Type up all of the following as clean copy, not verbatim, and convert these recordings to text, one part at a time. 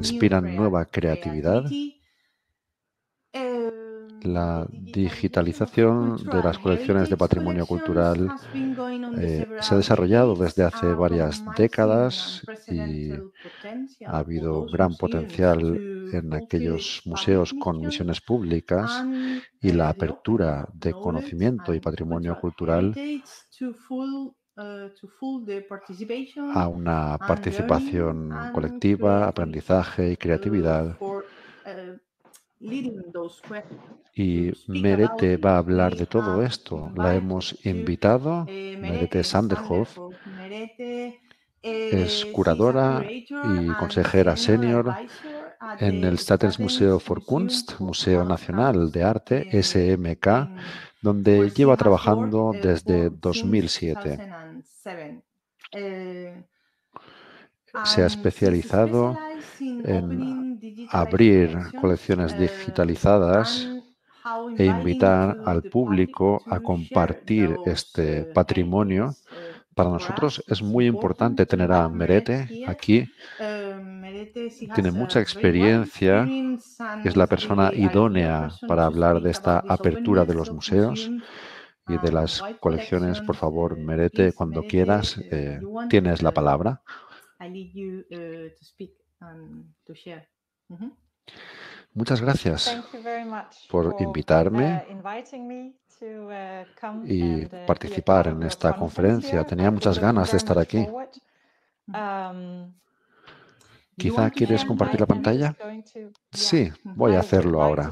inspiran nueva creatividad. La digitalización de las colecciones de patrimonio cultural se ha desarrollado desde hace varias décadas y ha habido gran potencial en aquellos museos con misiones públicas y la apertura de conocimiento y patrimonio cultural a una participación colectiva, aprendizaje y creatividad. Y Merete va a hablar de todo esto. La hemos invitado. Merete Sanderhoff es curadora y consejera senior en el Staatsmuseum für Kunst, Museo Nacional de Arte, SMK, donde lleva trabajando desde 2007. Se ha especializado en abrir colecciones digitalizadas e invitar al público a compartir este patrimonio. Para nosotros es muy importante tener a Merete aquí. Tiene mucha experiencia, es la persona idónea para hablar de esta apertura de los museos y de las colecciones. Por favor, Merete, cuando quieras, tienes la palabra. Muchas gracias por invitarme y participar en esta conferencia. Tenía muchas ganas de estar aquí. ¿Quizá quieres compartir la pantalla? Sí, voy a hacerlo ahora.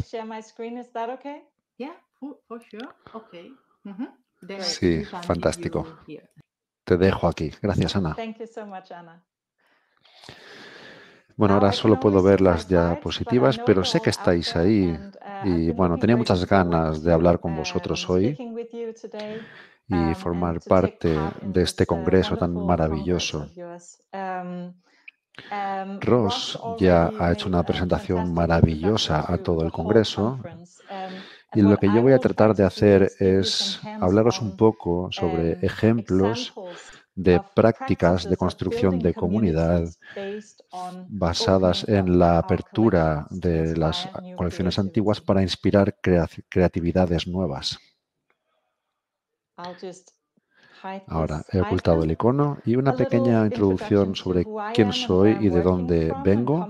Sí, fantástico. Te dejo aquí. Gracias, Ana. Bueno, ahora solo puedo ver las diapositivas, pero sé que estáis ahí. Y bueno, tenía muchas ganas de hablar con vosotros hoy y formar parte de este congreso tan maravilloso. Ross ya ha hecho una presentación maravillosa a todo el congreso y lo que yo voy a tratar de hacer es hablaros un poco sobre ejemplos de prácticas de construcción de comunidad basadas en la apertura de las colecciones antiguas para inspirar creatividades nuevas. Ahora he ocultado el icono y una pequeña introducción sobre quién soy y de dónde vengo.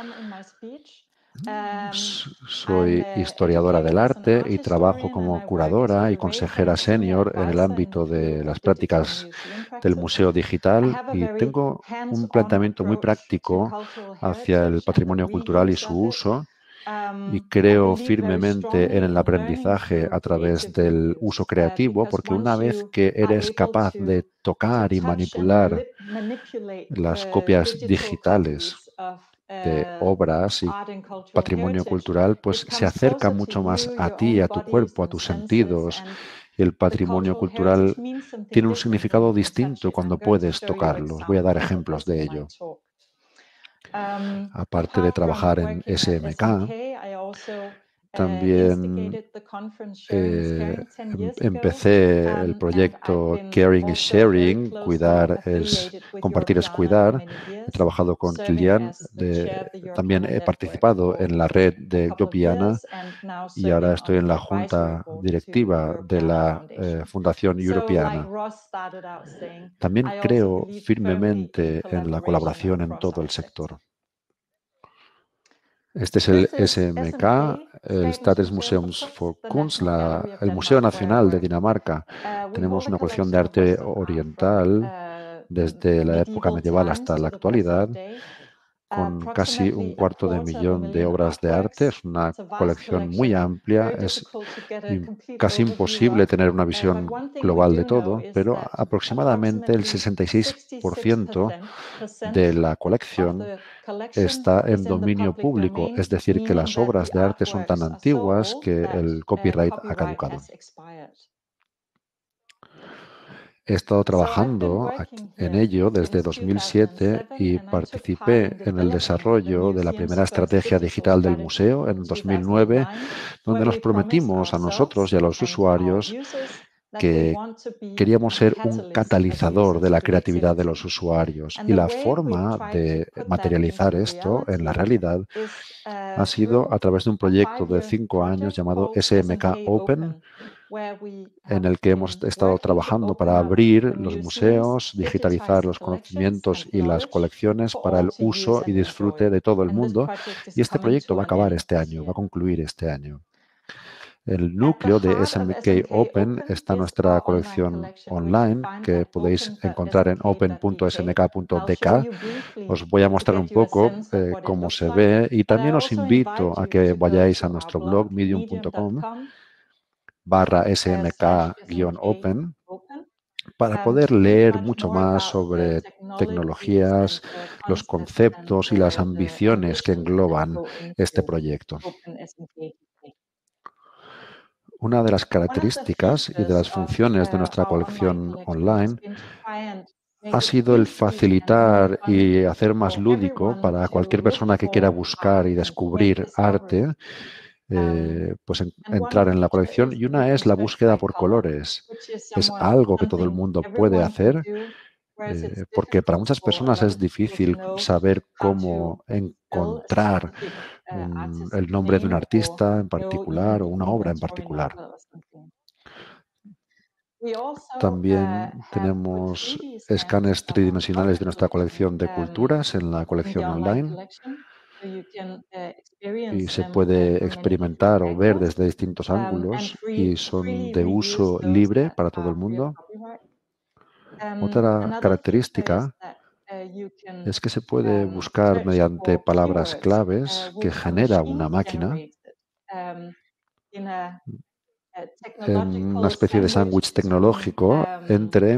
Soy historiadora del arte y trabajo como curadora y consejera senior en el ámbito de las prácticas del Museo Digital y tengo un planteamiento muy práctico hacia el patrimonio cultural y su uso. Y creo firmemente en el aprendizaje a través del uso creativo, porque una vez que eres capaz de tocar y manipular las copias digitales de obras y patrimonio cultural, pues se acerca mucho más a ti, a tu cuerpo, a tus sentidos. Y el patrimonio cultural tiene un significado distinto cuando puedes tocarlos. Voy a dar ejemplos de ello. Aparte de trabajar en SMK, también empecé el proyecto Caring is Sharing, compartir es cuidar. He trabajado con Kilian, también he participado en la red de Europeana y ahora estoy en la junta directiva de la Fundación Europeana. También creo firmemente en la colaboración en todo el sector. Este es el SMK, el Staatsmuseum für Kunst, el Museo Nacional de Dinamarca. Tenemos una colección de arte oriental desde la época medieval hasta la actualidad, con casi 250.000 de obras de arte. Es una colección muy amplia. Es casi imposible tener una visión global de todo, pero aproximadamente el 66% de la colección está en dominio público, es decir, que las obras de arte son tan antiguas que el copyright ha caducado. He estado trabajando en ello desde 2007 y participé en el desarrollo de la primera estrategia digital del museo en 2009, donde nos prometimos a nosotros y a los usuarios que queríamos ser un catalizador de la creatividad de los usuarios. Y la forma de materializar esto en la realidad ha sido a través de un proyecto de 5 años llamado SMK Open, en el que hemos estado trabajando para abrir los museos, digitalizar los conocimientos y las colecciones para el uso y disfrute de todo el mundo. Y este proyecto va a acabar este año, va a concluir este año. El núcleo de SMK Open está nuestra colección online, que podéis encontrar en open.smk.dk. Os voy a mostrar un poco cómo se ve y también os invito a que vayáis a nuestro blog medium.com/smk-open para poder leer mucho más sobre tecnologías, los conceptos y las ambiciones que engloban este proyecto. Una de las características y de las funciones de nuestra colección online ha sido el facilitar y hacer más lúdico para cualquier persona que quiera buscar y descubrir arte, pues entrar en la colección. Y una es la búsqueda por colores. Es algo que todo el mundo puede hacer, porque para muchas personas es difícil saber cómo encontrar el nombre de un artista en particular o una obra en particular. También tenemos escáneres tridimensionales de nuestra colección de culturas en la colección online y se puede experimentar o ver desde distintos ángulos y son de uso libre para todo el mundo. Otra característica es que se puede buscar mediante palabras claves que genera una máquina en una especie de sándwich tecnológico entre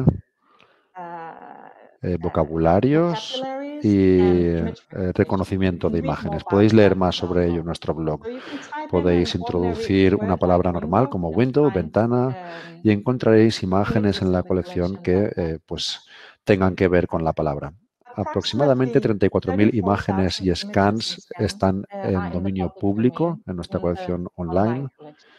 vocabularios y reconocimiento de imágenes. Podéis leer más sobre ello en nuestro blog. Podéis introducir una palabra normal como window, ventana, y encontraréis imágenes en la colección que pues tengan que ver con la palabra. Aproximadamente 34.000 imágenes y scans están en dominio público en nuestra colección online.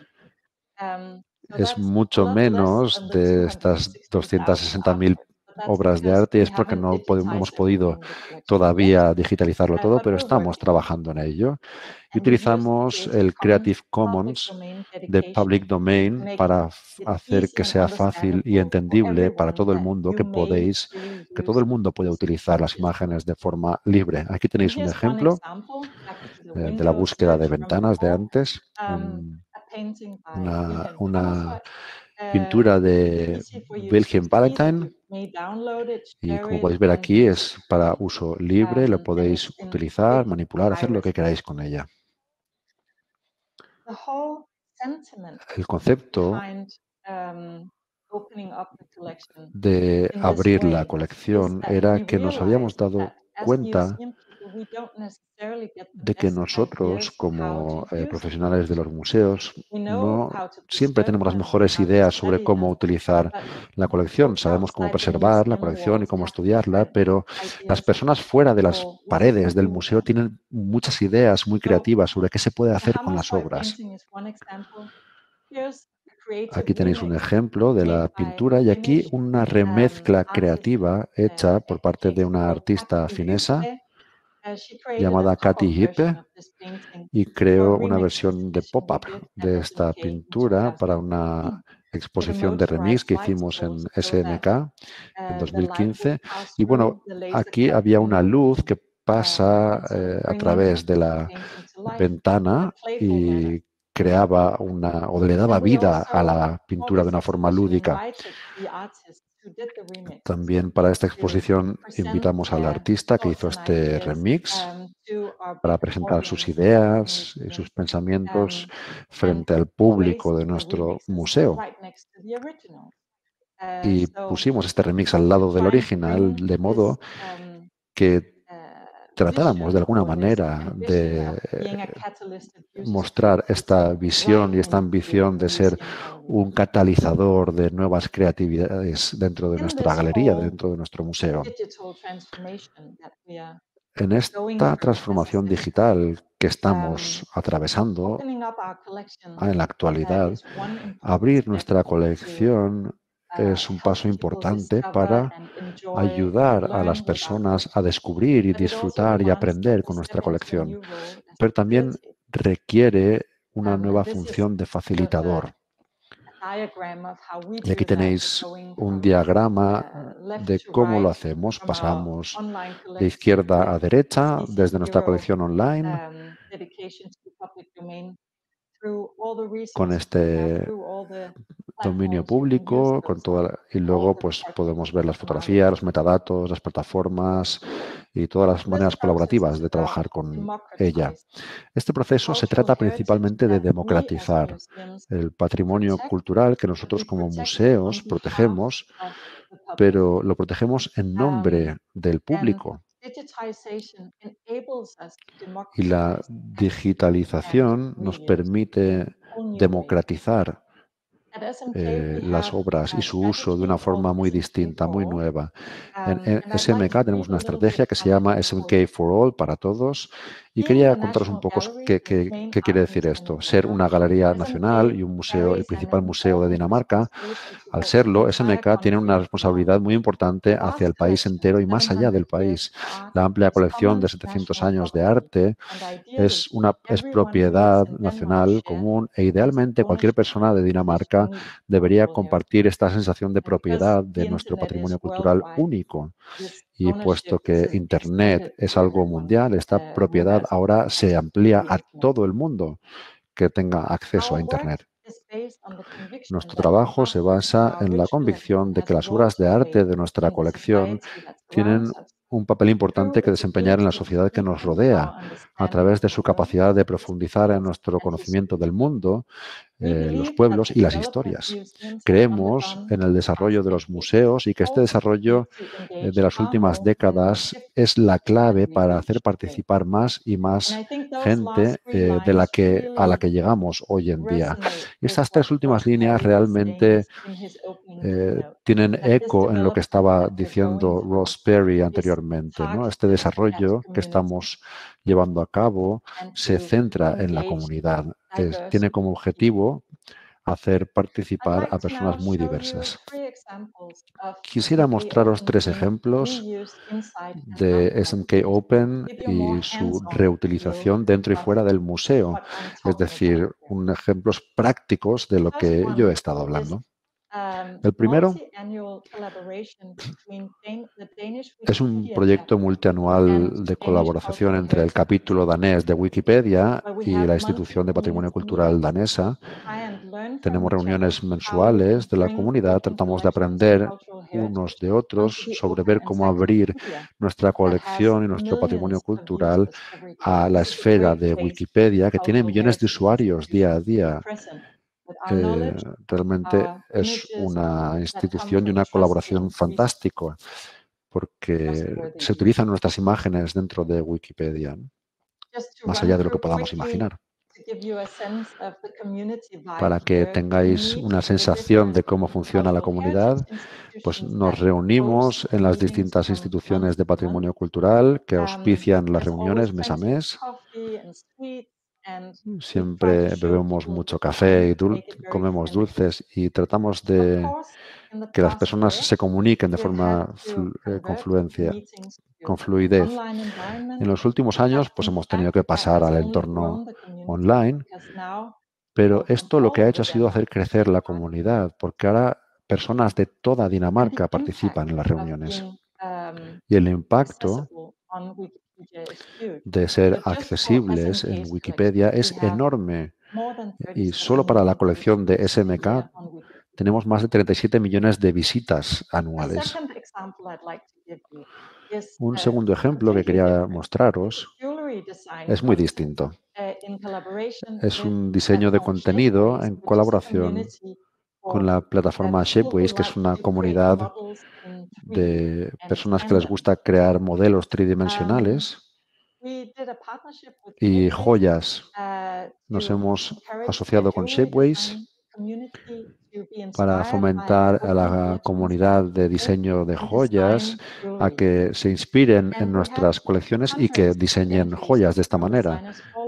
Es mucho menos de estas 260.000 obras de arte y es porque no hemos podido todavía digitalizarlo todo, pero estamos trabajando en ello. Y utilizamos el Creative Commons de Public Domain para hacer que sea fácil y entendible para todo el mundo que todo el mundo puede utilizar las imágenes de forma libre. Aquí tenéis un ejemplo de la búsqueda de ventanas de antes, una pintura de Wilhelm Valentine y como podéis ver aquí es para uso libre, lo podéis utilizar, manipular, hacer lo que queráis con ella. El concepto de abrir la colección era que nos habíamos dado cuenta de que nosotros, como profesionales de los museos, no siempre tenemos las mejores ideas sobre cómo utilizar la colección. Sabemos cómo preservar la colección y cómo estudiarla, pero las personas fuera de las paredes del museo tienen muchas ideas muy creativas sobre qué se puede hacer con las obras. Aquí tenéis un ejemplo de la pintura y aquí una remezcla creativa hecha por parte de una artista finesa llamada Katy Hippe y creó una versión de pop-up de esta pintura para una exposición de remix que hicimos en SMK en 2015. Y bueno, aquí había una luz que pasa a través de la ventana y creaba o le daba vida a la pintura de una forma lúdica. También para esta exposición invitamos al artista que hizo este remix para presentar sus ideas y sus pensamientos frente al público de nuestro museo. Y pusimos este remix al lado del original de modo que tratáramos de alguna manera de mostrar esta visión y esta ambición de ser un catalizador de nuevas creatividades dentro de nuestra galería, dentro de nuestro museo. En esta transformación digital que estamos atravesando en la actualidad, abrir nuestra colección es un paso importante para ayudar a las personas a descubrir y disfrutar y aprender con nuestra colección, pero también requiere una nueva función de facilitador. Y aquí tenéis un diagrama de cómo lo hacemos. Pasamos de izquierda a derecha desde nuestra colección online con este dominio público, y luego pues podemos ver las fotografías, los metadatos, las plataformas y todas las maneras colaborativas de trabajar con ella. Este proceso se trata principalmente de democratizar el patrimonio cultural que nosotros como museos protegemos, pero lo protegemos en nombre del público. Y la digitalización nos permite democratizar las obras y su uso de una forma muy distinta, muy nueva. En SMK tenemos una estrategia que se llama SMK for All, para todos, y quería contaros un poco qué quiere decir esto. Ser una galería nacional y un museo, el principal museo de Dinamarca. Al serlo, SMK tiene una responsabilidad muy importante hacia el país entero y más allá del país. La amplia colección de 700 años de arte es propiedad nacional común e idealmente cualquier persona de Dinamarca debería compartir esta sensación de propiedad de nuestro patrimonio cultural único. Y puesto que Internet es algo mundial, esta propiedad ahora se amplía a todo el mundo que tenga acceso a Internet. Nuestro trabajo se basa en la convicción de que las obras de arte de nuestra colección tienen un papel importante que desempeñar en la sociedad que nos rodea, a través de su capacidad de profundizar en nuestro conocimiento del mundo, los pueblos y las historias. Creemos en el desarrollo de los museos y que este desarrollo de las últimas décadas es la clave para hacer participar más y más gente a la que llegamos hoy en día. Y estas tres últimas líneas realmente tienen eco en lo que estaba diciendo Ross Perry anteriormente, ¿no? Este desarrollo que estamos llevando a cabo se centra en la comunidad. Tiene como objetivo hacer participar a personas muy diversas. Quisiera mostraros tres ejemplos de SMK Open y su reutilización dentro y fuera del museo, es decir, ejemplos prácticos de lo que yo he estado hablando. El primero es un proyecto multianual de colaboración entre el capítulo danés de Wikipedia y la Institución de Patrimonio Cultural danesa. Tenemos reuniones mensuales de la comunidad, tratamos de aprender unos de otros sobre ver cómo abrir nuestra colección y nuestro patrimonio cultural a la esfera de Wikipedia, que tiene millones de usuarios día a día. Realmente es una institución y una colaboración fantástica, porque se utilizan nuestras imágenes dentro de Wikipedia, ¿no? Más allá de lo que podamos imaginar. Para que tengáis una sensación de cómo funciona la comunidad, pues nos reunimos en las distintas instituciones de patrimonio cultural que auspician las reuniones mes a mes. Siempre bebemos mucho café y comemos dulces y tratamos de que las personas se comuniquen de forma con fluidez. En los últimos años, pues hemos tenido que pasar al entorno online, pero esto lo que ha hecho ha sido hacer crecer la comunidad, porque ahora personas de toda Dinamarca participan en las reuniones. Y el impacto de ser accesibles en Wikipedia es enorme. Y solo para la colección de SMK tenemos más de 37 millones de visitas anuales. Un segundo ejemplo que quería mostraros es muy distinto. Es un diseño de contenido en colaboración con la plataforma Shapeways, que es una comunidad de personas que les gusta crear modelos tridimensionales y joyas. Nos hemos asociado con Shapeways para fomentar a la comunidad de diseño de joyas a que se inspiren en nuestras colecciones y que diseñen joyas de esta manera.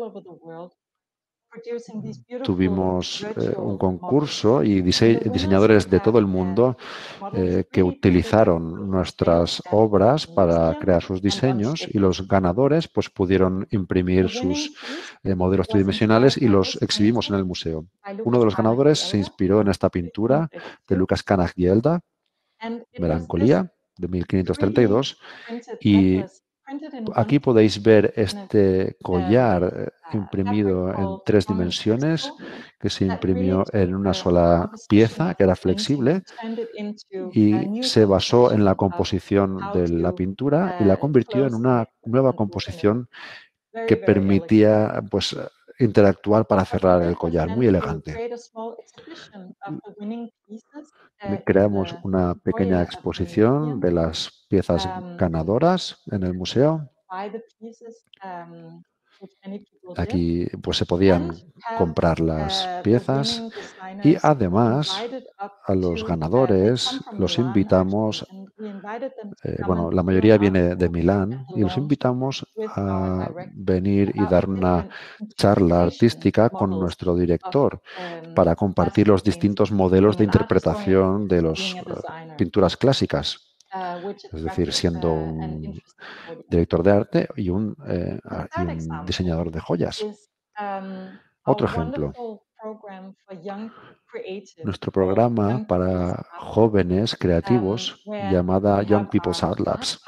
Tuvimos un concurso y diseñadores de todo el mundo que utilizaron nuestras obras para crear sus diseños, y los ganadores pues pudieron imprimir sus modelos tridimensionales y los exhibimos en el museo. Uno de los ganadores se inspiró en esta pintura de Lucas Cranach Gielda, Melancolía, de 1532, y aquí podéis ver este collar imprimido en 3 dimensiones que se imprimió en una sola pieza, que era flexible, y se basó en la composición de la pintura y la convirtió en una nueva composición que permitía pues interactuar para cerrar el collar. Muy elegante. Creamos una pequeña exposición de las piezas ganadoras en el museo. Aquí pues se podían comprar las piezas, y además a los ganadores los invitamos, bueno, la mayoría viene de Milán, y los invitamos a venir y dar una charla artística con nuestro director para compartir los distintos modelos de interpretación de las pinturas clásicas. Es decir, siendo un director de arte y un diseñador de joyas. Otro ejemplo, nuestro programa para jóvenes creativos llamada Young People's Art Labs.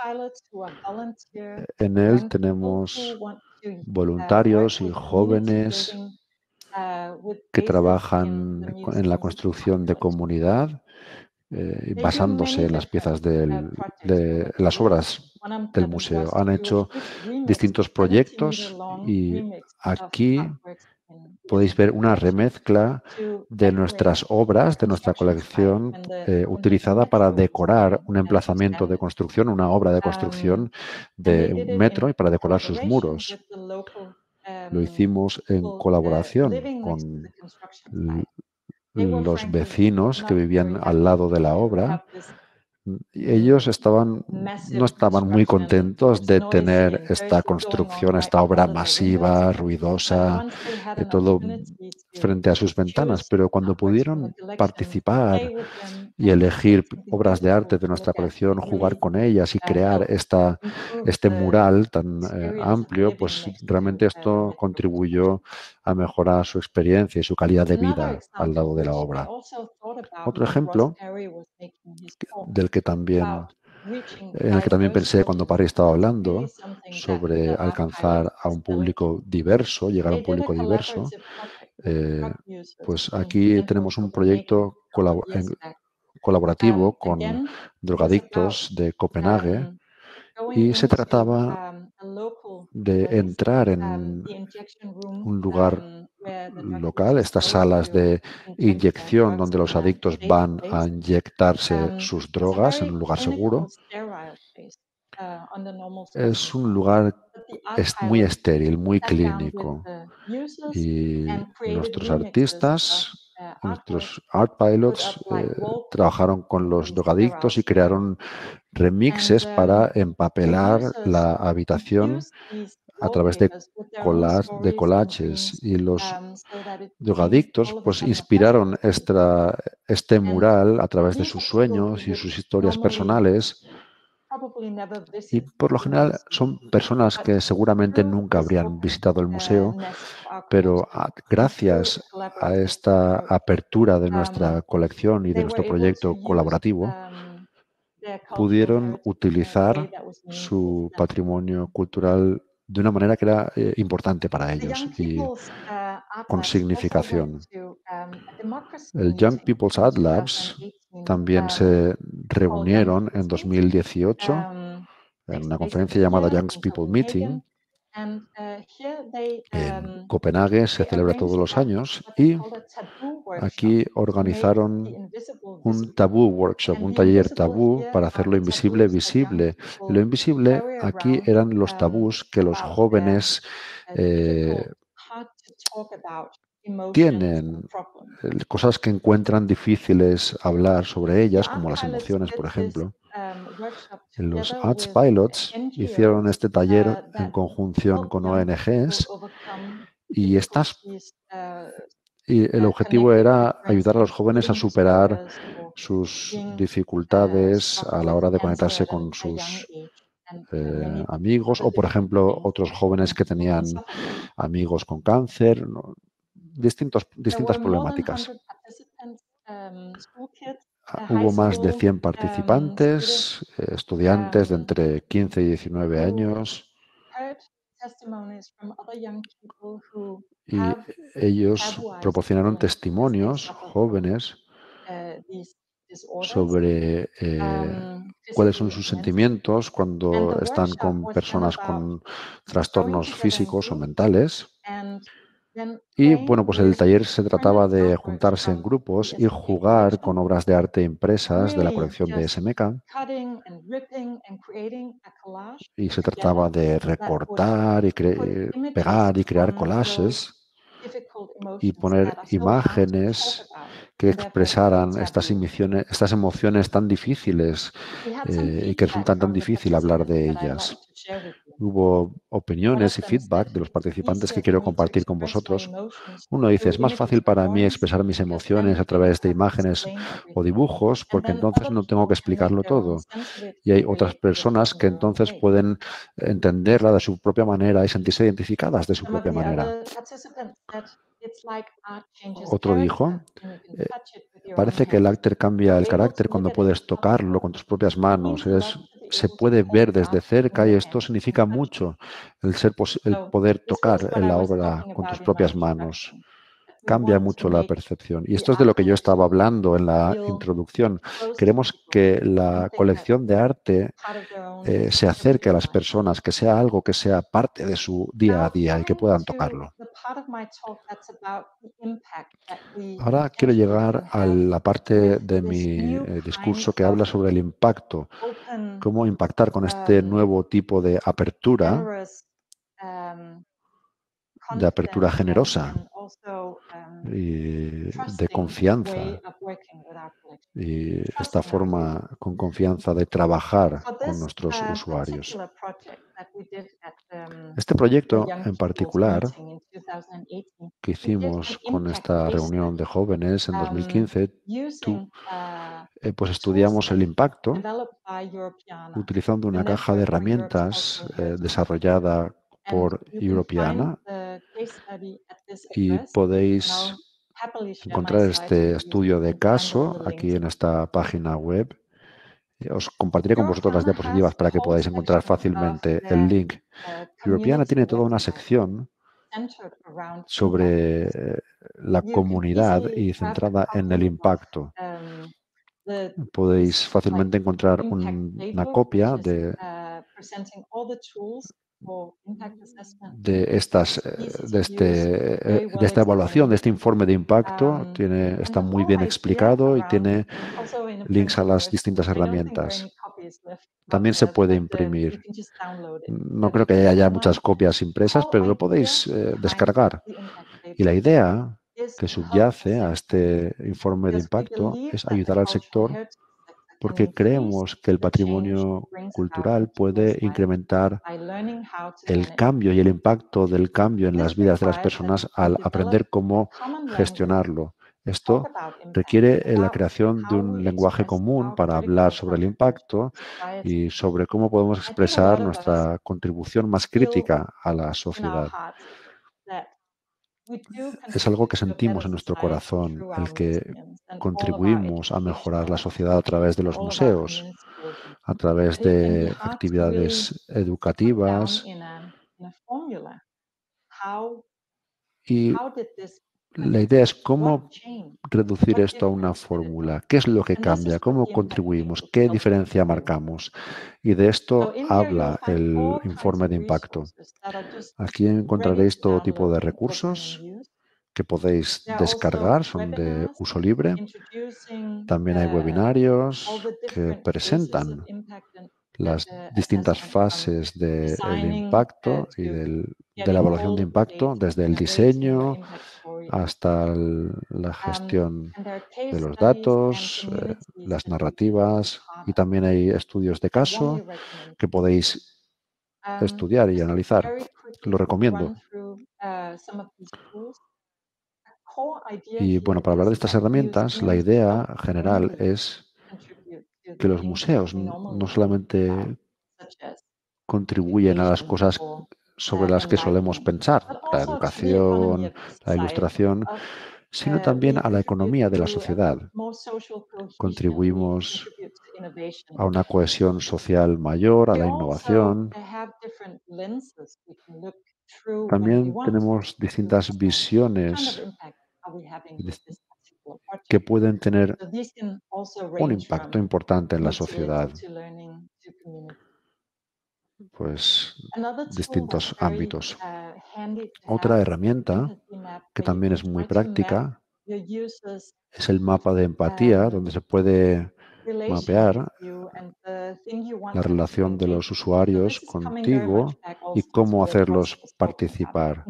En él tenemos voluntarios y jóvenes que trabajan en la construcción de comunidad, basándose en las piezas de las obras del museo. Han hecho distintos proyectos y aquí podéis ver una remezcla de nuestras obras, de nuestra colección, utilizada para decorar un emplazamiento de construcción, una obra de construcción de un metro, y para decorar sus muros. Lo hicimos en colaboración con los vecinos que vivían al lado de la obra. Ellos no estaban muy contentos de tener esta construcción, esta obra masiva, ruidosa, todo frente a sus ventanas, pero cuando pudieron participar y elegir obras de arte de nuestra colección, jugar con ellas y crear este mural tan amplio, pues realmente esto contribuyó a mejorar su experiencia y su calidad de vida al lado de la obra. Otro ejemplo del que también, en el que también pensé cuando Parry estaba hablando sobre alcanzar a un público diverso, llegar a un público diverso, eh, pues aquí tenemos un proyecto colaborativo con drogadictos de Copenhague, y se trataba de entrar en un lugar local, estas salas de inyección donde los adictos van a inyectarse sus drogas en un lugar seguro. Es un lugar muy estéril, muy clínico, y nuestros artistas, nuestros art pilots, trabajaron con los drogadictos y crearon remixes para empapelar la habitación a través de collages, y los drogadictos pues inspiraron este mural a través de sus sueños y sus historias personales, y por lo general son personas que seguramente nunca habrían visitado el museo, pero gracias a esta apertura de nuestra colección y de nuestro proyecto colaborativo, pudieron utilizar su patrimonio cultural de una manera que era importante para ellos y con significación. El Young People's Art Labs también se reunieron en 2018 en una conferencia llamada Young People Meeting. En Copenhague se celebra todos los años, y aquí organizaron un tabú workshop, un taller tabú para hacer lo invisible visible. Y lo invisible aquí eran los tabús que los jóvenes tienen cosas que encuentran difíciles hablar sobre ellas, como las emociones, por ejemplo. Los Arts Pilots hicieron este taller en conjunción con ONGs y y el objetivo era ayudar a los jóvenes a superar sus dificultades a la hora de conectarse con sus amigos o, por ejemplo, otros jóvenes que tenían amigos con cáncer, ¿no? Distintas problemáticas. Hubo más de 100 participantes, estudiantes de entre 15 y 19 años, y ellos proporcionaron testimonios jóvenes sobre cuáles son sus sentimientos cuando están con personas con trastornos físicos o mentales. Y bueno, pues el taller se trataba de juntarse en grupos y jugar con obras de arte impresas de la colección de SMK. Y se trataba de recortar y pegar y crear collages y poner imágenes que expresaran estas emociones tan difíciles y que resultan tan difícil hablar de ellas. Hubo opiniones y feedback de los participantes que quiero compartir con vosotros. Uno dice, es más fácil para mí expresar mis emociones a través de imágenes o dibujos porque entonces no tengo que explicarlo todo. Y hay otras personas que entonces pueden entenderla de su propia manera y sentirse identificadas de su propia manera. Otro dijo, eh, parece que el arte cambia el carácter cuando puedes tocarlo con tus propias manos. Se puede ver desde cerca y esto significa mucho, el poder tocar en la obra con tus propias manos. Cambia mucho la percepción. Y esto es de lo que yo estaba hablando en la introducción. Queremos que la colección de arte se acerque a las personas, que sea algo que sea parte de su día a día y que puedan tocarlo. Ahora quiero llegar a la parte de mi discurso que habla sobre el impacto, cómo impactar con este nuevo tipo de apertura generosa y de confianza, y esta forma con confianza de trabajar con nuestros usuarios. Este proyecto en particular que hicimos con esta reunión de jóvenes en 2015, pues estudiamos el impacto utilizando una caja de herramientas desarrollada por Europeana, y podéis encontrar este estudio de caso aquí en esta página web. Os compartiré con vosotros las diapositivas para que podáis encontrar fácilmente el link. Europeana tiene toda una sección sobre la comunidad y centrada en el impacto. Podéis fácilmente encontrar una copia de esta evaluación, de este informe de impacto. Está muy bien explicado y tiene links a las distintas herramientas. También se puede imprimir. No creo que haya ya muchas copias impresas, pero lo podéis descargar. Y la idea que subyace a este informe de impacto es ayudar al sector porque creemos que el patrimonio cultural puede incrementar el cambio y el impacto del cambio en las vidas de las personas al aprender cómo gestionarlo. Esto requiere la creación de un lenguaje común para hablar sobre el impacto y sobre cómo podemos expresar nuestra contribución más crítica a la sociedad. Es algo que sentimos en nuestro corazón, el que contribuimos a mejorar la sociedad a través de los museos, a través de actividades educativas. Y la idea es cómo reducir esto a una fórmula. ¿Qué es lo que cambia? ¿Cómo contribuimos? ¿Qué diferencia marcamos? Y de esto habla el informe de impacto. Aquí encontraréis todo tipo de recursos que podéis descargar, son de uso libre. También hay webinarios que presentan las distintas fases del impacto y de la evaluación de impacto, desde el diseño hasta la gestión de los datos, las narrativas, y también hay estudios de caso que podéis estudiar y analizar. Lo recomiendo. Y bueno, para hablar de estas herramientas, la idea general es que los museos no solamente contribuyen a las cosas sobre las que solemos pensar, la educación, la ilustración, sino también a la economía de la sociedad. Contribuimos a una cohesión social mayor, a la innovación. También tenemos distintas visiones dis- que pueden tener un impacto importante en la sociedad, pues distintos ámbitos. Otra herramienta que también es muy práctica es el mapa de empatía, donde se puede mapear la relación de los usuarios contigo y cómo hacerlos participar.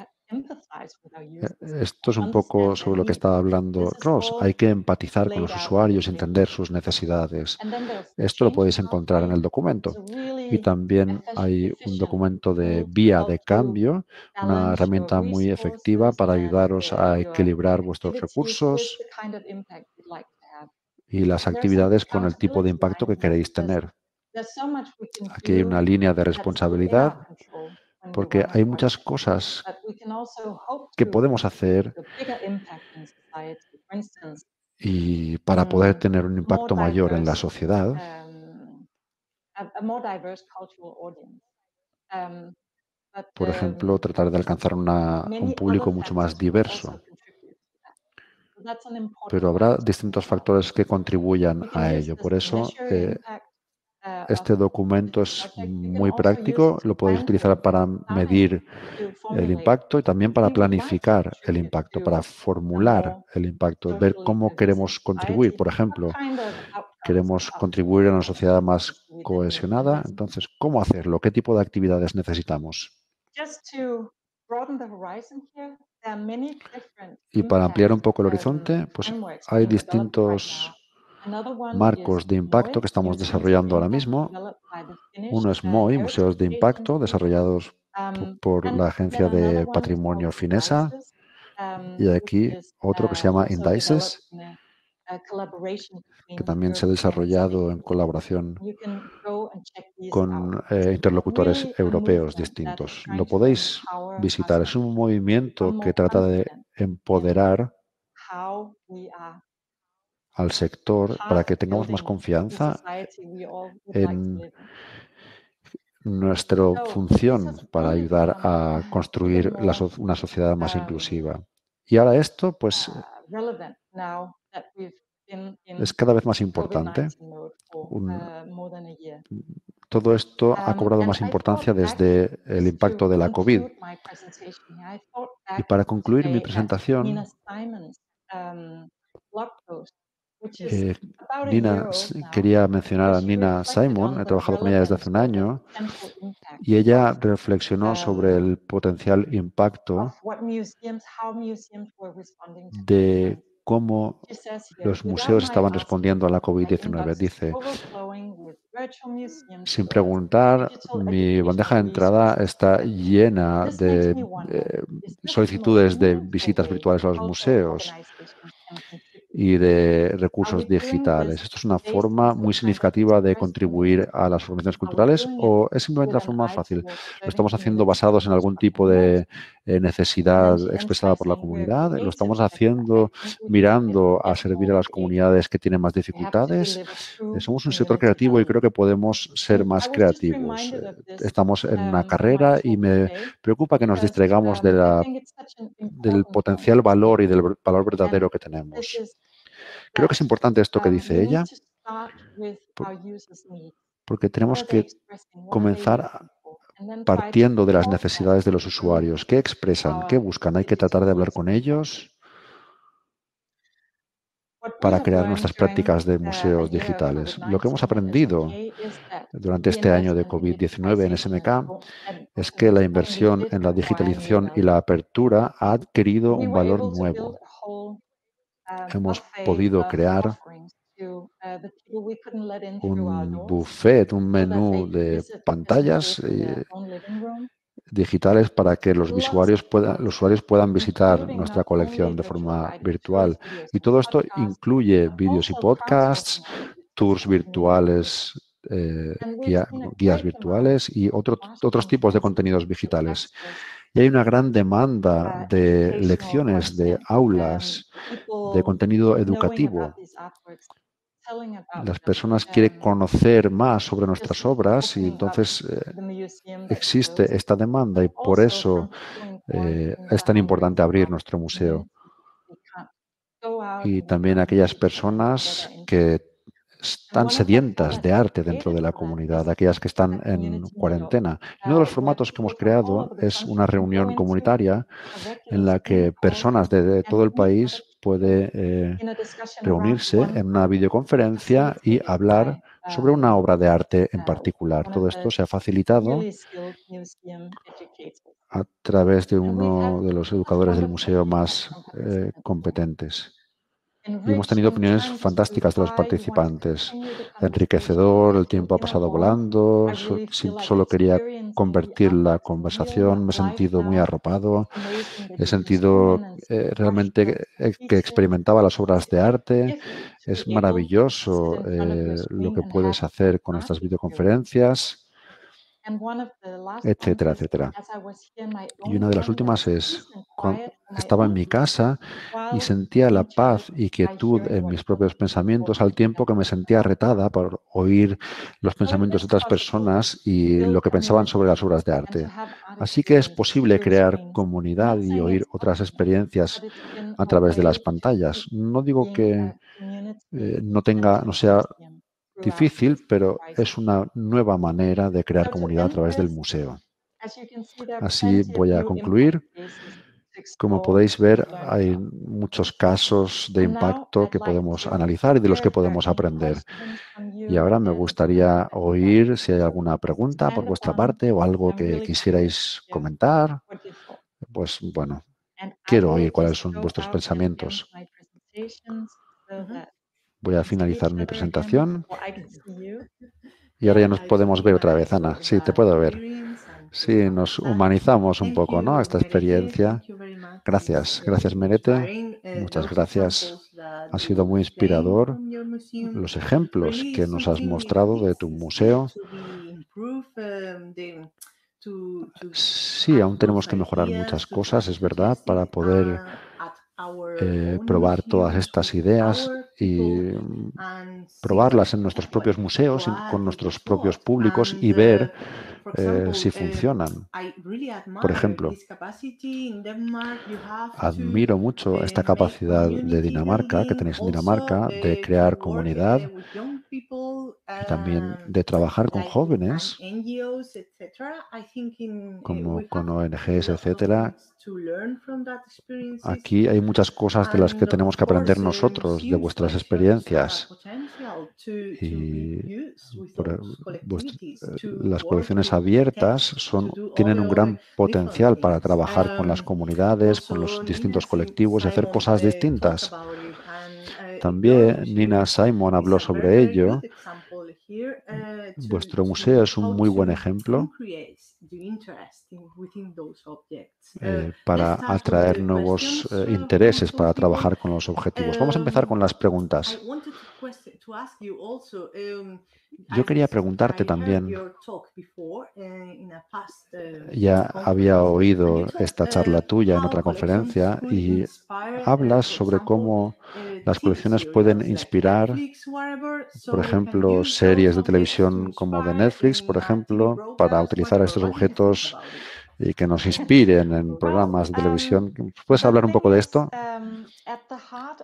Esto es un poco sobre lo que estaba hablando Ross. Hay que empatizar con los usuarios y entender sus necesidades. Esto lo podéis encontrar en el documento. Y también hay un documento de vía de cambio, una herramienta muy efectiva para ayudaros a equilibrar vuestros recursos y las actividades con el tipo de impacto que queréis tener. Aquí hay una línea de responsabilidad porque hay muchas cosas que podemos hacer y para poder tener un impacto mayor en la sociedad. Por ejemplo, tratar de alcanzar un público mucho más diverso. Pero habrá distintos factores que contribuyan a ello. Por eso, este documento es muy práctico. Lo podéis utilizar para medir el impacto y también para planificar el impacto, para formular el impacto, ver cómo queremos contribuir. Por ejemplo, queremos contribuir a una sociedad más cohesionada. Entonces, ¿cómo hacerlo? ¿Qué tipo de actividades necesitamos? Y para ampliar un poco el horizonte, pues hay distintos marcos de impacto que estamos desarrollando ahora mismo. Uno es MOI, Museos de Impacto, desarrollados por la Agencia de Patrimonio Finesa. Y aquí otro que se llama Indices, que también se ha desarrollado en colaboración con interlocutores europeos distintos. Lo podéis visitar. Es un movimiento que trata de empoderar al sector para que tengamos más confianza en nuestra función para ayudar a construir una sociedad más inclusiva. Y ahora esto, pues, es cada vez más importante. Un- Todo esto ha cobrado más importancia desde el impacto de la COVID. Y para concluir mi presentación, eh, quería mencionar a Nina Simon. He trabajado con ella desde hace un año y ella reflexionó sobre el potencial impacto de cómo los museos estaban respondiendo a la COVID-19. Dice, sin preguntar, mi bandeja de entrada está llena de solicitudes de visitas virtuales a los museos y de recursos digitales. ¿Esto es una forma muy significativa de contribuir a las formaciones culturales o es simplemente la forma más fácil? ¿Lo estamos haciendo basados en algún tipo de necesidad expresada por la comunidad? ¿Lo estamos haciendo mirando a servir a las comunidades que tienen más dificultades? Somos un sector creativo y creo que podemos ser más creativos. Estamos en una carrera y me preocupa que nos distraigamos del potencial valor y del valor verdadero que tenemos. Creo que es importante esto que dice ella, por- porque tenemos que comenzar partiendo de las necesidades de los usuarios. ¿Qué expresan? ¿Qué buscan? Hay que tratar de hablar con ellos para crear nuestras prácticas de museos digitales. Lo que hemos aprendido durante este año de COVID-19 en SMK es que la inversión en la digitalización y la apertura ha adquirido un valor nuevo. Hemos podido crear un buffet, un menú de pantallas digitales para que los usuarios puedan visitar nuestra colección de forma virtual. Y todo esto incluye vídeos y podcasts, tours virtuales, guías virtuales y otros tipos de contenidos digitales. Y hay una gran demanda de lecciones, de aulas, de contenido educativo. Las personas quieren conocer más sobre nuestras obras y entonces existe esta demanda y por eso es tan importante abrir nuestro museo. Y también aquellas personas que están sedientas de arte dentro de la comunidad, aquellas que están en cuarentena. Y uno de los formatos que hemos creado es una reunión comunitaria en la que personas de todo el país pueden reunirse en una videoconferencia y hablar sobre una obra de arte en particular. Todo esto se ha facilitado a través de uno de los educadores del museo más competentes. Y hemos tenido opiniones fantásticas de los participantes. Enriquecedor, el tiempo ha pasado volando, solo quería convertir la conversación, me he sentido muy arropado, he sentido realmente que experimentaba las obras de arte. Es maravilloso lo que puedes hacer con estas videoconferencias, etcétera, etcétera. Y una de las últimas es, estaba en mi casa y sentía la paz y quietud en mis propios pensamientos al tiempo que me sentía retada por oír los pensamientos de otras personas y lo que pensaban sobre las obras de arte. Así que es posible crear comunidad y oír otras experiencias a través de las pantallas. No digo que no sea difícil, pero es una nueva manera de crear comunidad a través del museo. Así voy a concluir. Como podéis ver, hay muchos casos de impacto que podemos analizar y de los que podemos aprender. Y ahora me gustaría oír si hay alguna pregunta por vuestra parte o algo que quisierais comentar. Pues bueno, quiero oír cuáles son vuestros pensamientos. Mhm. Voy a finalizar mi presentación y ahora Yeah, ya nos I was podemos really ver otra nice vez, to Ana. hear Sí, te that puedo ver. experience and to Sí, have nos this chat. humanizamos un Thank poco, ¿no? you, Esta Merete. experiencia. Thank you very much Gracias, gracias, for Merete. sharing Muchas those gracias. examples that Ha sido you muy explained inspirador from your museum. los ejemplos Really, que nos has something mostrado de tu still museo. to be improved. To Sí, have aún those tenemos que mejorar ideas, muchas to try cosas, to es verdad, suggest para it poder at our own probar todas museums with estas ideas our y people and see probarlas en nuestros propios museos, con what nuestros was propios what. públicos And y ver for example, si funcionan. I really Por admire ejemplo, this capacity in Denmark. You have to admiro mucho esta make capacidad de community Dinamarca, que building, tenéis en also Dinamarca, de to crear work comunidad with young people, y también de trabajar con like with an jóvenes, NGOs, etc. I think como we have con ONGs, lots of etcétera. things to learn from that experiences. Aquí hay muchas cosas de las que And of tenemos que aprender course, nosotros, de museums vuestras collections have a experiencias. potential to be Y used with por- those collectivities vuest- to las work colecciones with abiertas text, to do tienen un other gran different potencial para things. trabajar con las comunidades, con los Also, Nina distintos colectivos y hacer Simon cosas talked distintas. about it, and your También Nina museum Simon is habló a very, sobre very good ello. example here Vuestro museo to es un how muy buen to ejemplo increase the interest within those objects. para Let's start with atraer the nuevos questions intereses from para people. trabajar con los objetivos. Vamos a empezar con las I preguntas. wanted to ask you also. Yo quería preguntarte I heard también, your talk before in a past ya había conference, and you oído told esta charla tuya en how otra collections conferencia could y inspire, hablas for sobre example, cómo las TV colecciones pueden serials like inspirar, Netflix, whatever. por So we can ejemplo, use those series de objects to televisión como de inspire Netflix, por in a TV ejemplo, para broadcast, utilizar whatever. estos What do you think objetos about it? y que nos inspiren en Well, programas de televisión. ¿Puedes hablar un poco de esto? at the heart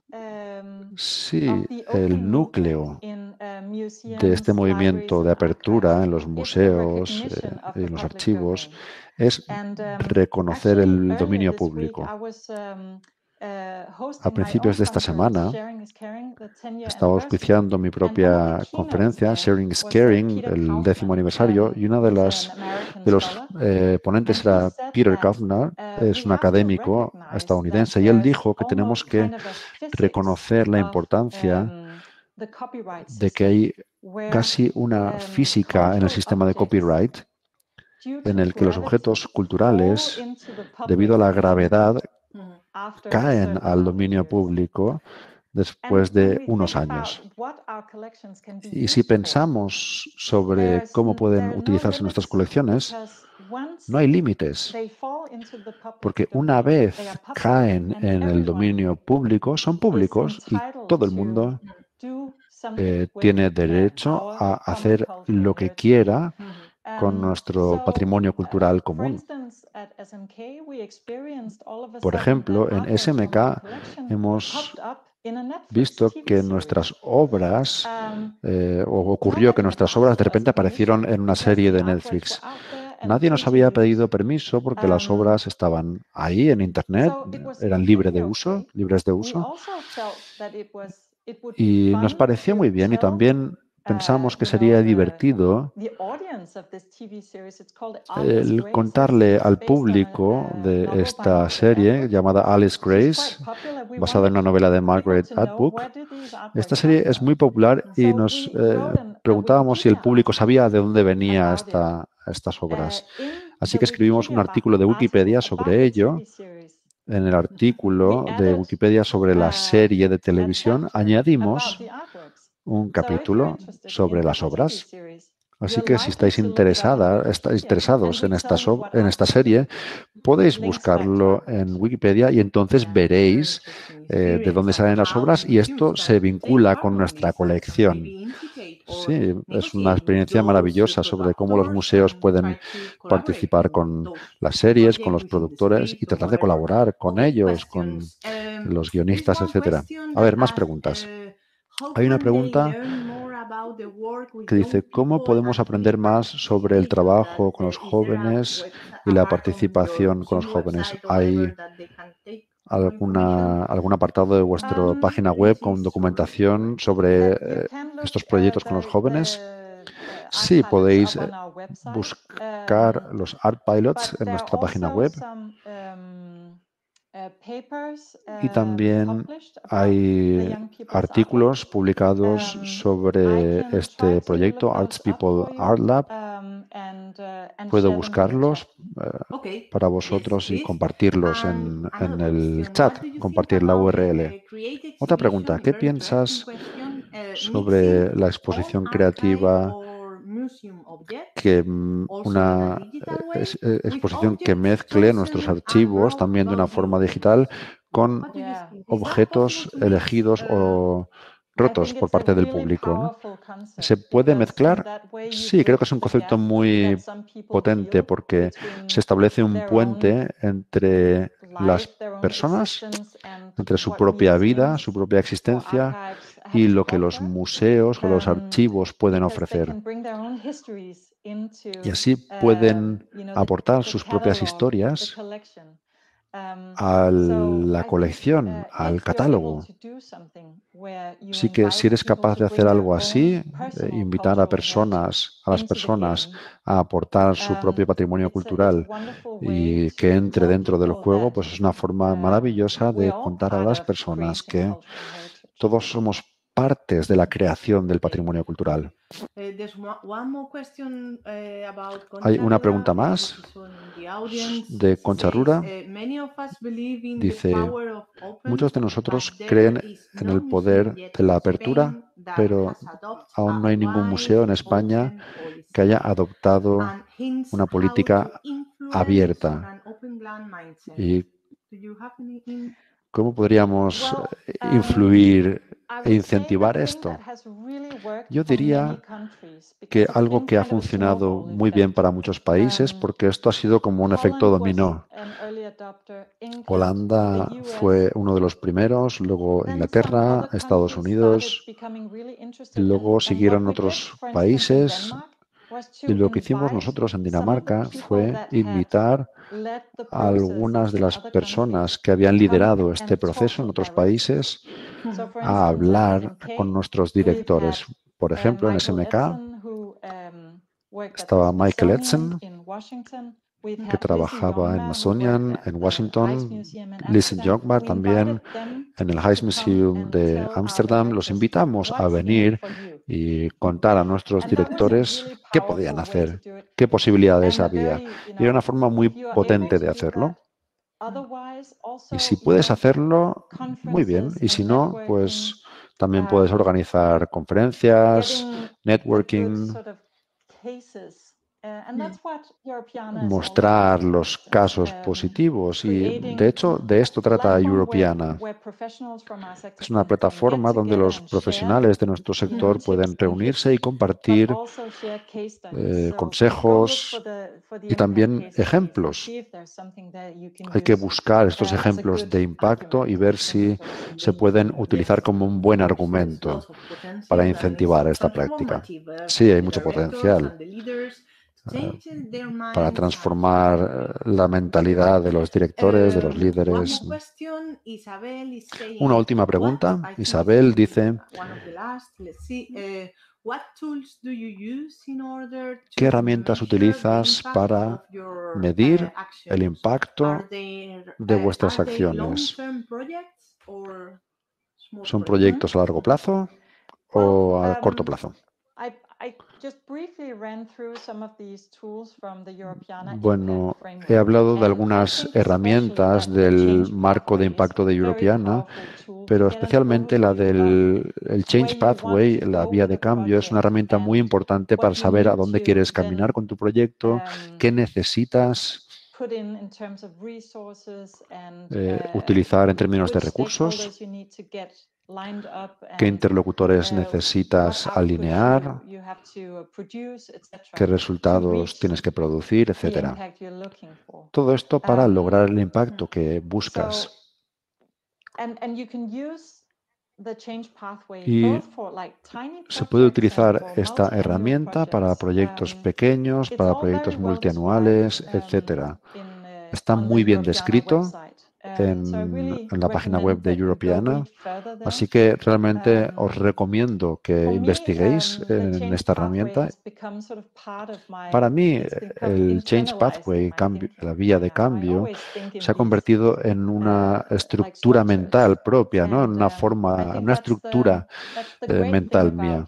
Sí, of the el open movement núcleo in de este museums, movimiento libraries, de and apertura archives en los is the museos recognition of y the en los public archivos domain. es And reconocer actually, el earlier dominio this week, público. A principios de esta semana estaba auspiciando mi propia conferencia, Sharing is Caring, el 10º aniversario, y una de los ponentes era Peter Kaufman, es un académico estadounidense, y él dijo que tenemos que reconocer la importancia de que hay casi una física en el sistema de copyright en el que los objetos culturales, debido a la gravedad, caen al dominio público después de unos años. Y si pensamos sobre cómo pueden utilizarse nuestras colecciones, no hay límites, porque una vez caen en el dominio público, son públicos y todo el mundo tiene derecho a hacer lo que quiera con nuestro patrimonio cultural común. Por ejemplo, en SMK hemos visto que nuestras obras, o ocurrió que nuestras obras de repente aparecieron en una serie de Netflix. Nadie nos había pedido permiso porque las obras estaban ahí en Internet, eran libres de uso, y nos pareció muy bien y también pensamos que sería divertido el contarle al público de esta serie llamada Alice Grace, basada en una novela de Margaret Atwood. Esta serie es muy popular y nos preguntábamos si el público sabía de dónde venían estas obras. Así que escribimos un artículo de Wikipedia sobre ello. En el artículo de Wikipedia sobre la serie de televisión añadimos un capítulo sobre las obras. Así que si estáis interesados en esta serie, podéis buscarlo en Wikipedia y entonces veréis de dónde salen las obras y esto se vincula con nuestra colección. Sí, es una experiencia maravillosa sobre cómo los museos pueden participar con las series, con los productores y tratar de colaborar con ellos, con los guionistas, etcétera. A ver, más preguntas. Hay una pregunta que dice, ¿cómo podemos aprender más sobre el trabajo con los jóvenes y la participación con los jóvenes? ¿Hay algún apartado de vuestra página web con documentación sobre estos proyectos con los jóvenes? Sí, podéis buscar los Art Pilots en nuestra página web. Y también hay artículos publicados sobre este proyecto, Arts People Art Lab. Puedo buscarlos para vosotros y compartirlos en el chat, compartir la URL. Otra pregunta, ¿qué piensas sobre la exposición creativa, una exposición que mezcle nuestros archivos también de una forma digital con objetos elegidos o rotos por parte del público, ¿no? ¿Se puede mezclar? Sí, creo que es un concepto muy potente porque se establece un puente entre las personas, entre su propia vida, su propia existencia y lo que los museos o los archivos pueden ofrecer. Y así pueden aportar sus propias historias a la colección, al catálogo. Así que si eres capaz de hacer algo así, invitar a las personas a aportar su propio patrimonio cultural y que entre dentro del juego, pues es una forma maravillosa de contar a las personas que todos somos partes de la creación del patrimonio cultural. Hay una pregunta más de Concha Rura. Dice, muchos de nosotros creen en el poder de la apertura, pero aún no hay ningún museo en España que haya adoptado una política abierta. ¿Y cómo podríamos influir e incentivar esto? Yo diría que algo que ha funcionado muy bien para muchos países, porque esto ha sido como un efecto dominó. Holanda fue uno de los primeros, luego Inglaterra, Estados Unidos, luego siguieron otros países. Y lo que hicimos nosotros en Dinamarca fue invitar a algunas de las personas que habían liderado este proceso en otros países a hablar con nuestros directores. Por ejemplo, en SMK estaba Michael Edson, que trabajaba en Smithsonian, en Washington, Listen Jongbar también, en el Rijksmuseum de Ámsterdam. Los invitamos a venir y contar a nuestros directores qué podían hacer, qué posibilidades había. Y era una forma muy potente de hacerlo. Y si puedes hacerlo, muy bien. Y si no, pues también puedes organizar conferencias, networking, mostrar los casos positivos. Y de hecho, de esto trata Europeana. Es una plataforma donde los profesionales de nuestro sector pueden reunirse y compartir consejos y también ejemplos. Hay que buscar estos ejemplos de impacto y ver si se pueden utilizar como un buen argumento para incentivar esta práctica. Sí, hay mucho potencial para transformar la mentalidad de los directores, de los líderes. Una última pregunta. Isabel dice: ¿qué herramientas utilizas para medir el impacto de vuestras acciones? ¿Son proyectos a largo plazo o a corto plazo? Bueno, he hablado de algunas herramientas del marco de impacto de Europeana, pero especialmente la del Change Pathway, la vía de cambio, es una herramienta muy importante para saber a dónde quieres caminar con tu proyecto, qué necesitas utilizar en términos de recursos, qué interlocutores necesitas alinear, qué resultados tienes que producir, etc. Todo esto para lograr el impacto que buscas. Y se puede utilizar esta herramienta para proyectos pequeños, para proyectos multianuales, etc. Está muy bien descrito en la página web de Europeana, así que realmente os recomiendo que investiguéis en esta herramienta. Para mí, el Change Pathway, la vía de cambio, se ha convertido en una estructura mental propia, ¿no? En una forma, una estructura mental mía.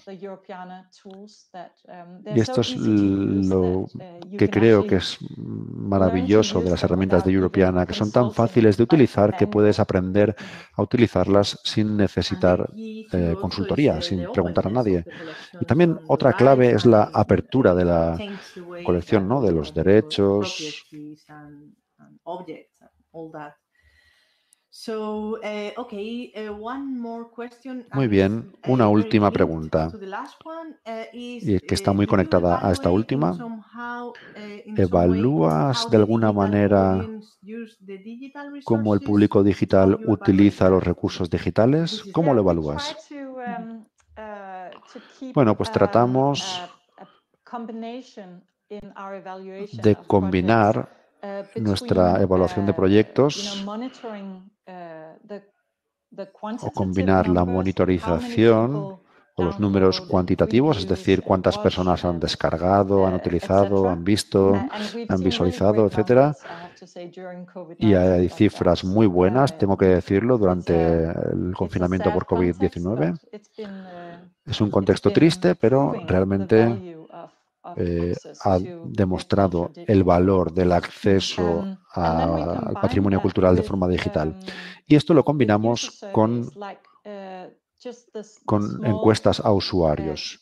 Y esto es lo que creo que es maravilloso de las herramientas de Europeana, que son tan fáciles de utilizar que puedes aprender a utilizarlas sin necesitar consultoría, sin preguntar a nadie. Y también otra clave es la apertura de la colección, ¿no? De los derechos. Muy bien, una última pregunta, y que está muy conectada a esta última. ¿Evalúas de alguna manera cómo el público digital utiliza los recursos digitales? ¿Cómo lo evalúas? Bueno, pues tratamos de combinar nuestra evaluación de proyectos o combinar la monitorización o los números cuantitativos, es decir, cuántas personas han descargado, han utilizado, han visto, han visualizado, etcétera. Y hay cifras muy buenas, tengo que decirlo, durante el confinamiento por COVID-19. Es un contexto triste, pero realmente ha demostrado el valor del acceso al patrimonio cultural de forma digital. Y esto lo combinamos con encuestas a usuarios.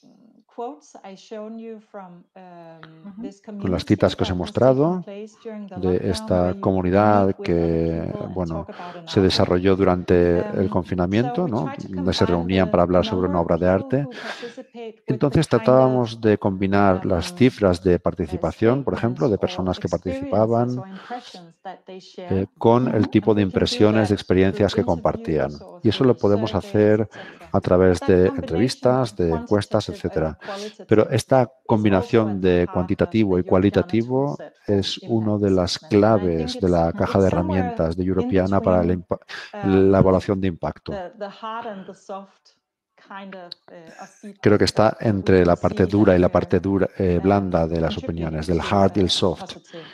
Con las citas que os he mostrado de esta comunidad que, bueno, se desarrolló durante el confinamiento, ¿no? Donde se reunían para hablar sobre una obra de arte. Entonces tratábamos de combinar las cifras de participación, por ejemplo, de personas que participaban, con el tipo de impresiones, de experiencias que compartían. Y eso lo podemos hacer a través de entrevistas, de encuestas, etcétera. Pero esta combinación de cuantitativo y cualitativo es una de las claves de la caja de herramientas de Europeana para la evaluación de impacto. Creo que está entre la parte dura y la parte blanda de las opiniones, del hard y el soft,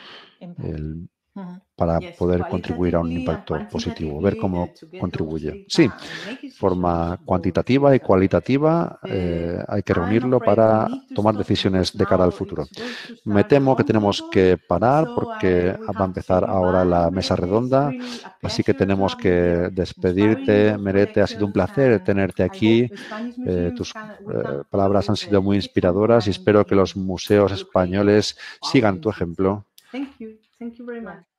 para poder contribuir a un impacto positivo, ver cómo contribuye. Sí, forma cuantitativa y cualitativa, hay que reunirlo para tomar decisiones de cara al futuro. Me temo que tenemos que parar porque va a empezar ahora la mesa redonda, así que tenemos que despedirte, Merete. Ha sido un placer tenerte aquí. Tus palabras han sido muy inspiradoras y espero que los museos españoles sigan tu ejemplo. Thank you very much.